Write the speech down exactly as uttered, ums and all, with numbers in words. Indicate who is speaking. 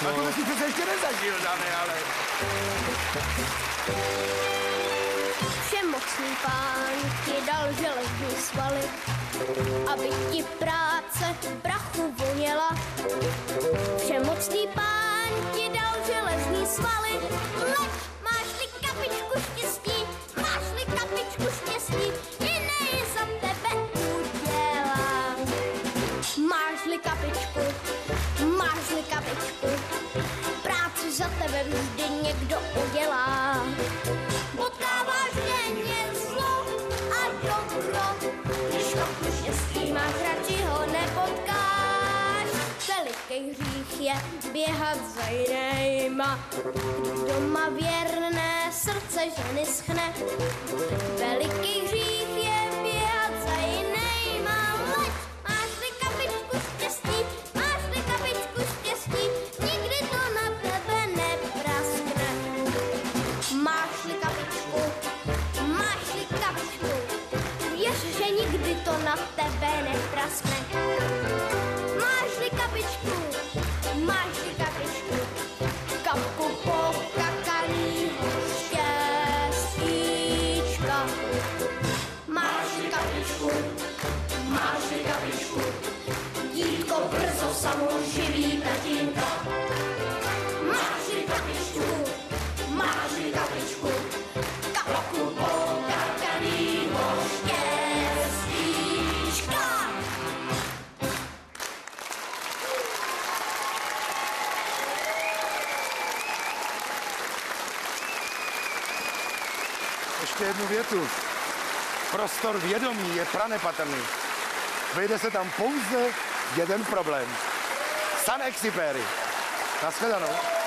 Speaker 1: No. A tohle si přece ještě nezažil, dáme, ale...
Speaker 2: Všemocný pán ti dal železní svaly, aby ti práce prachu voněla. Všemocný pán ti dal železní svaly, leď, máš-li kapičku štěstí, máš-li kapičku štěstí, jiný za tebe udělá. Máš-li kapičku, máš-li kapičku, práci za tebe vždy někdo udělá. Potkáváš denně zlo a dobro, když kapku štěstí máš, radši ho nepotkáš. Veliký hřích je běhat za jinejma, když doma věrné srdce ženy schne. Veliký hřích je běhat za jinejma, leď, máš-li kapičku štěstí, máš-li kapičku štěstí, nikdy to na tebe nepraskne. Máš-li kapičku, máš-li kapičku, věř, že nikdy to na tebe nepraskne. Máš-li kapičku, máš-li kapičku, kapku pokakaného štěstíčka. Máš-li kapičku, máš-li kapičku, dítko brzo samoživí tatínka. Máš-li kapičku, máš-li kapičku, kapku pokakaného štěstíčka.
Speaker 1: Ještě jednu větu. Prostor vědomí je pranepatrný. Vejde se tam pouze jeden problém. Saint-Exupéry. Nashledanou.